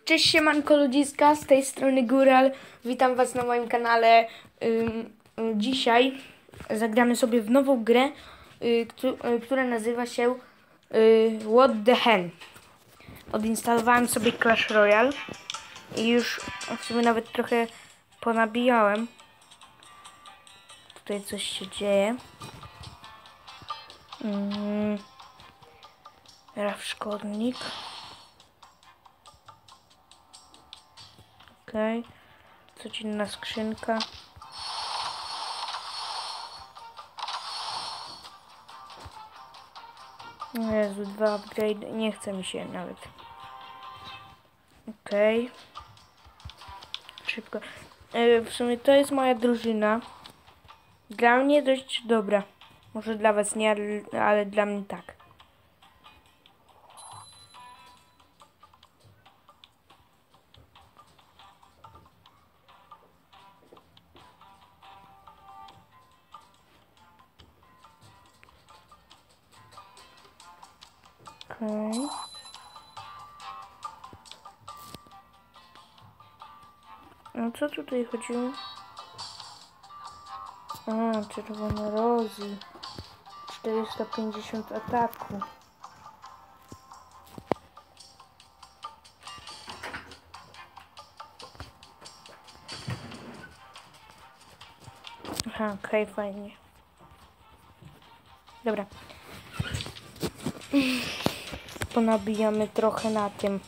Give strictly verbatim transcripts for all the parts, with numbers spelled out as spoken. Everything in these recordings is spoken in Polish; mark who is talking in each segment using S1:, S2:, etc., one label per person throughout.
S1: Cześć, siemanko ludziska, z tej strony Góral. Witam was na moim kanale. Ym, dzisiaj zagramy sobie w nową grę, y, któ y, która nazywa się y, What the Hen. Odinstalowałem sobie Clash Royale i już w sumie nawet trochę ponabijałem. Tutaj coś się dzieje. Ym, Raf szkodnik. Okej, okay. Codzienna skrzynka. Jezu, dwa upgrade, nie chce mi się nawet. Okej. Okay. Szybko. E, w sumie to jest moja drużyna. Dla mnie dość dobra. Może dla was nie, ale, ale dla mnie tak. Okej. Okay. No co tutaj chodziło? A, czerwona Rozi. czterysta pięćdziesiąt ataku. Aha, okej, okay, fajnie. Dobra. Ponabijamy trochę na tym.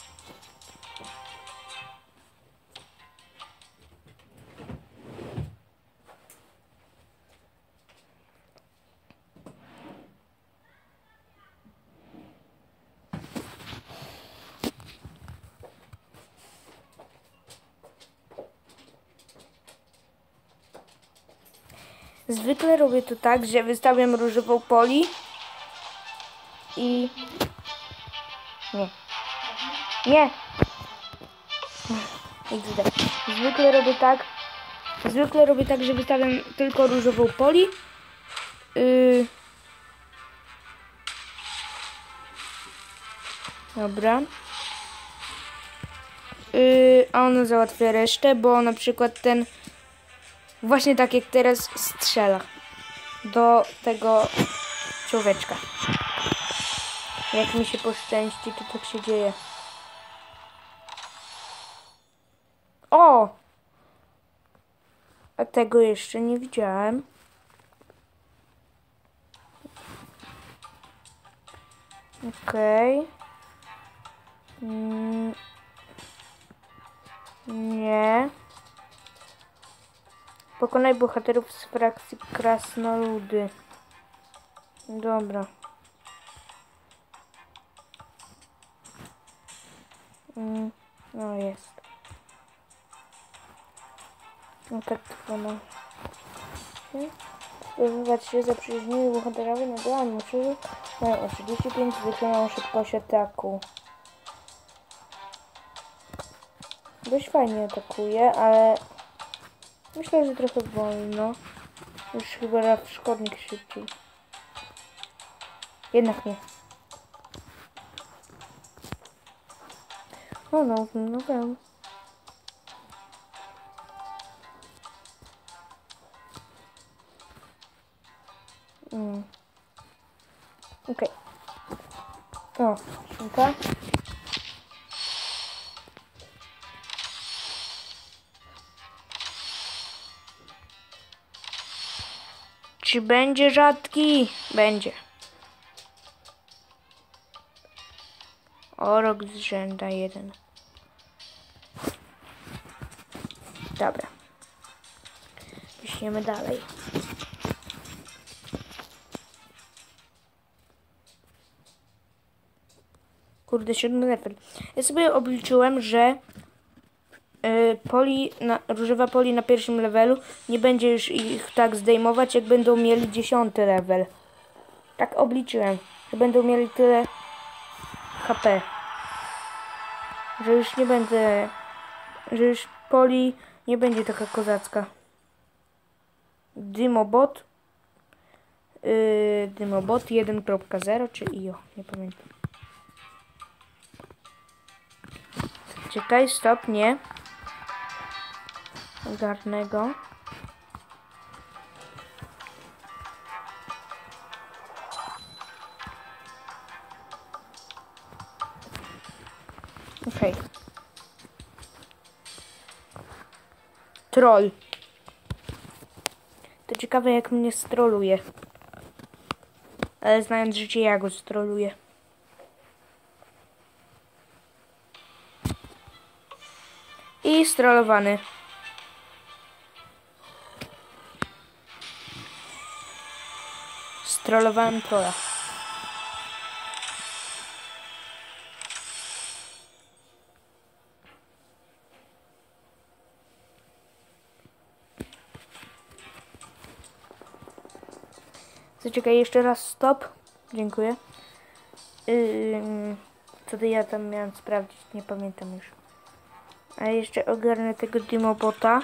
S1: Zwykle robię to tak, że wystawiam różową poli i... Nie. Nie! X D. Zwykle robię tak, zwykle robię tak, że wystawiam tylko różową poli. Yy... Dobra. Yy, a ono załatwia resztę, bo na przykład ten... Właśnie tak jak teraz strzela do tego człowieczka. Jak mi się poszczęści, to tak się dzieje. O! A tego jeszcze nie widziałem. Okej. Okay. Mm. Nie. Pokonaj bohaterów z frakcji krasnoludy. Dobra. Mm, no jest. No tak to no. Zdobywać się zaprzyjaźnieni bohaterowie na działaniu. Muszę mają o trzydzieści pięć zwykłą szybkość ataku. Dość fajnie atakuje, ale myślę, że trochę wolno. Już chyba Raf szkodnik szybciej. Jednak nie. O no, no wiem. Mm. Okej. Okay. O, szynka. Czy będzie rzadki? Będzie. O, rok z rzęda jeden. Dobra. Ciśniemy dalej. Kurde, siódmy level. Ja sobie obliczyłem, że yy, poli na, różowa poli na pierwszym levelu nie będzie już ich tak zdejmować, jak będą mieli dziesiąty level. Tak obliczyłem, że będą mieli tyle H P. Że już nie będę... Że już poli nie będzie taka kozacka. Dymobot. Yy, Dymobot jeden kropka zero czy I O, nie pamiętam. Czekaj, stop, nie. Ogarnę go. Okej. Okay. Troll. To ciekawe, jak mnie stroluje. Ale znając życie, ja go stroluję. I strollowany. Strollowałem trolla. Zaczekaj, jeszcze raz stop. Dziękuję. Yy, co to ja tam miałem sprawdzić? Nie pamiętam już. A jeszcze ogarnę tego Dimobota.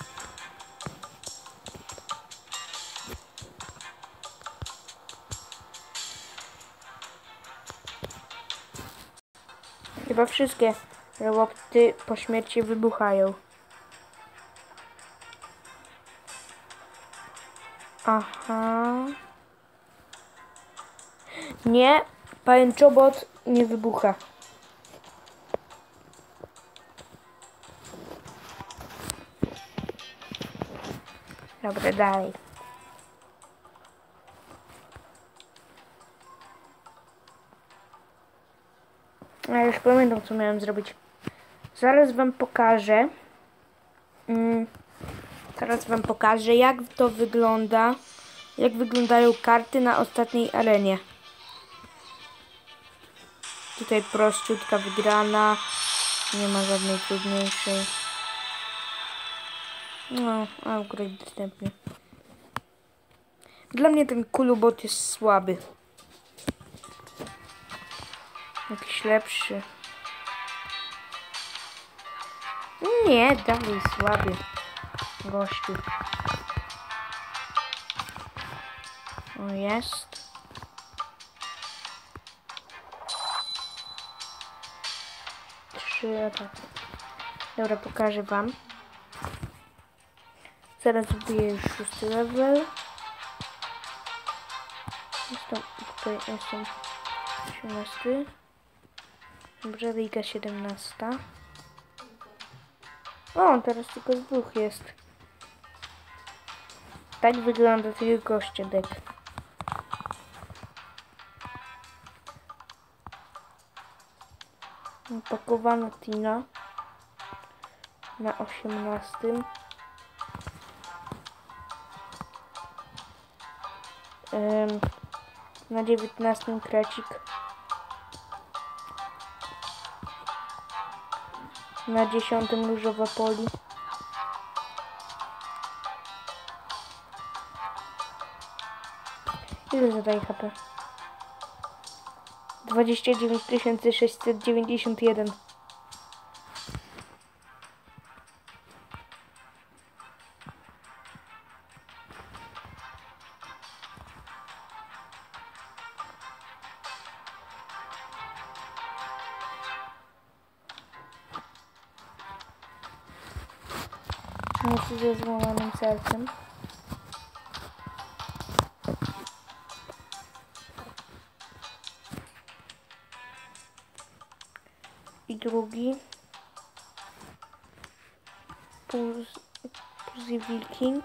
S1: Chyba wszystkie roboty po śmierci wybuchają. Aha. Nie, pajęczobot nie wybucha. Dobra, dalej. Ja już pamiętam, co miałem zrobić. Zaraz wam pokażę. Mm, teraz wam pokażę, jak to wygląda. Jak wyglądają karty na ostatniej arenie. Tutaj prościutka wygrana. Nie ma żadnej trudniejszej. No, upgrade dostępny. Dla mnie ten kulubot jest słaby. Jakiś lepszy. Nie, dalej słaby. Gościu. O, jest. Trzy ataki. Dobra, pokażę wam. Zaraz wbiję już szósty level. Jestem, tutaj jestem osiemnasty. Dobrze, liga siedemnasta. O, teraz tylko dwóch jest. Tak wygląda tych goście deck. Pakowana Tina na osiemnastym. Um, na dziewiętnastym krecik. Na dziesiątym różowa poli. Ile zadaje H P? dwadzieścia dziewięć tysięcy sześćset dziewięćdziesiąt jeden. Muszę ze złamanym sercem. I drugi. Puzy Wilking.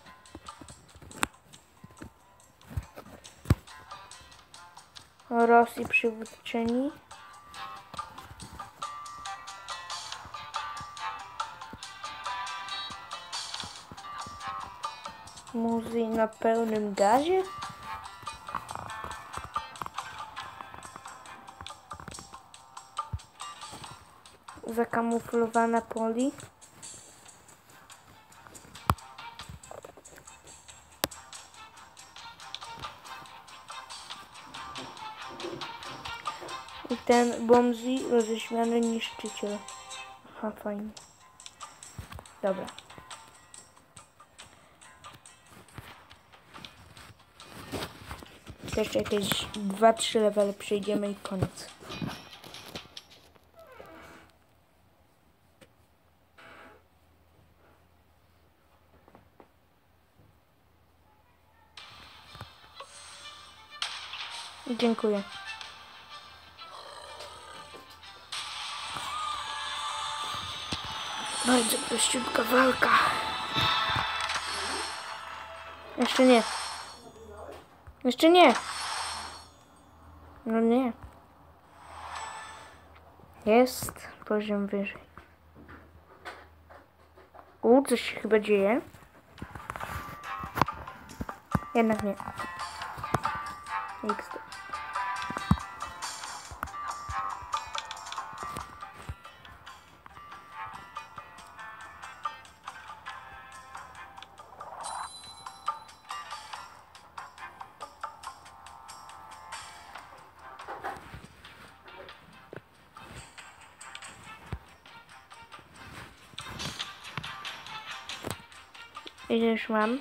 S1: Rosji przywódczyni. Muzy na pełnym gazie. Zakamuflowana poli. I ten Bomzi roześmiany niszczyciel. Aha, fajnie. Dobra. Jeszcze jakieś dwa trzy levele przejdziemy i koniec. Dziękuję. Bardzo prościutka walka. Jeszcze nie. Jeszcze nie. No nie. Jest poziom wyżej. U, coś się chyba dzieje. Jednak nie. X. Ile już mam?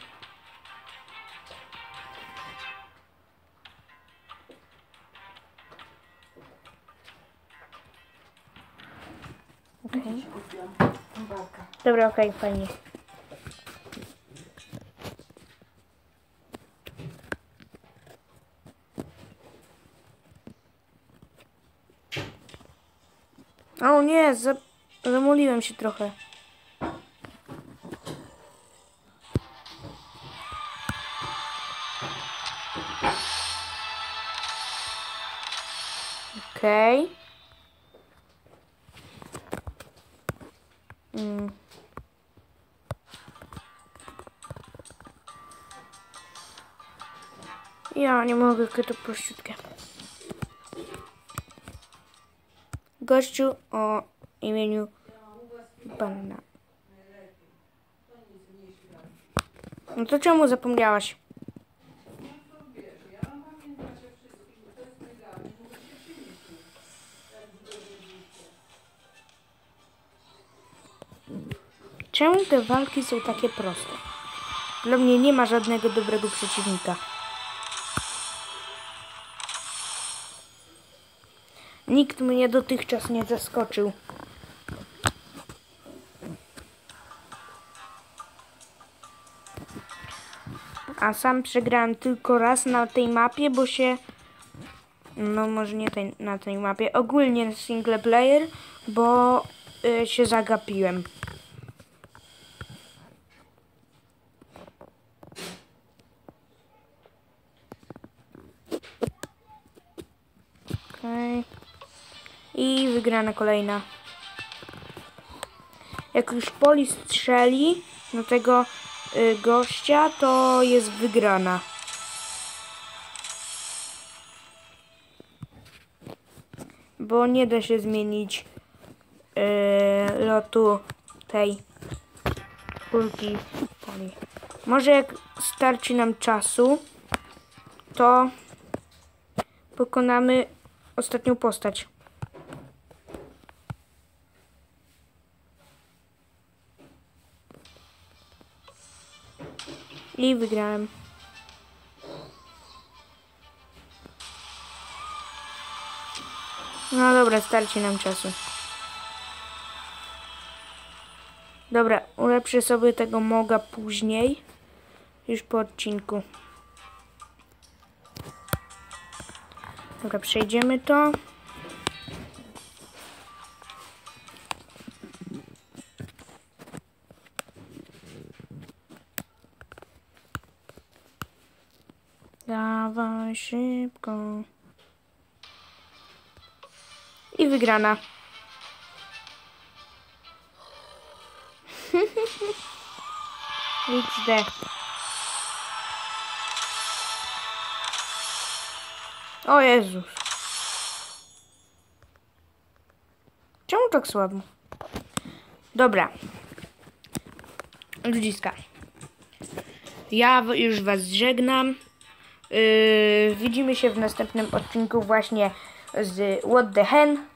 S1: Okay. Dobra, okej, okay, fajnie. O nie, za... zamuliłem się trochę. Okej. Okay. Mm. Ja nie mogę, jakie to prościutkie. Gościu o imieniu Banana. No to czemu zapomniałaś? Czemu te walki są takie proste? Dla mnie nie ma żadnego dobrego przeciwnika. Nikt mnie dotychczas nie zaskoczył. A sam przegrałem tylko raz na tej mapie, bo się... No może nie tej, na tej mapie. Ogólnie single player, bo y, się zagapiłem. Okej. Okay. I wygrana kolejna. Jak już Poli strzeli do tego y, gościa, to jest wygrana. Bo nie da się zmienić y, lotu tej kulki Poli. Może jak starczy nam czasu, to pokonamy ostatnią postać. I wygrałem. No dobra, starczy nam czasu. Dobra, ulepszę sobie tego moga później. Już po odcinku. Dobra, przejdziemy to. Dawaj szybko. I wygrana. iks de. O Jezus. Czemu tak słabo? Dobra. Ludziska. Ja już was żegnam. Yy, widzimy się w następnym odcinku właśnie z What the Hen.